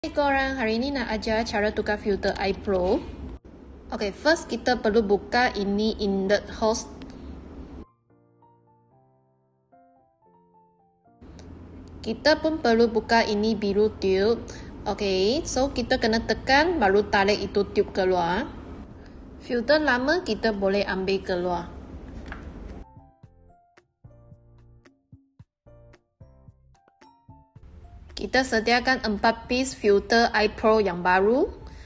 Hai korang, hari ni nak ajar cara tukar filter Ipro. Okay, first kita perlu buka ini inlet hose. Kita pun perlu buka ini biru tube. Okay, so kita kena tekan baru tarik itu tube keluar. Filter lama kita boleh ambil keluar. Kita sediakan 4 piece filter Ipro yang baru.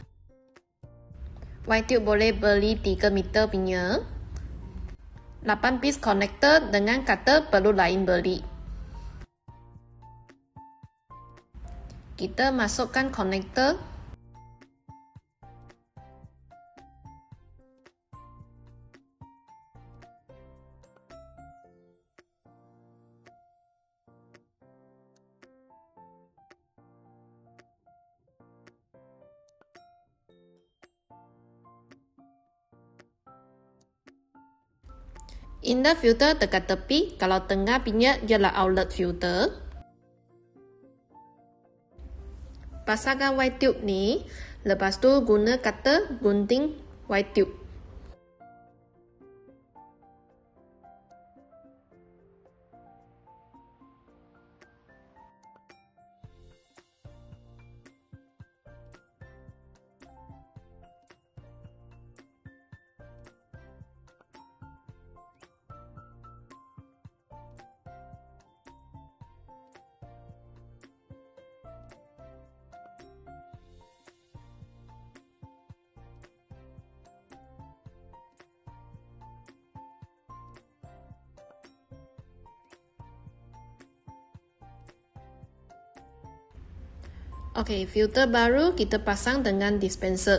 White tube boleh beli 3 meter punya. 8 piece connector dengan kata perlu lain beli. Kita masukkan connector. Inlet filter dekat tepi, kalau tengah punya ialah outlet filter. Pasangkan white tube ni, lepas tu guna kata gunting white tube. Okey, filter baru kita pasang dengan dispenser.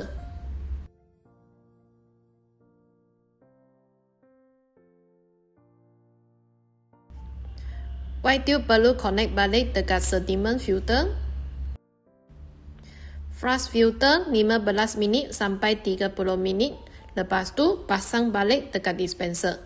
White tube perlu connect balik dekat sediment filter. Flush filter 15 minit sampai 30 minit. Lepas tu pasang balik dekat dispenser.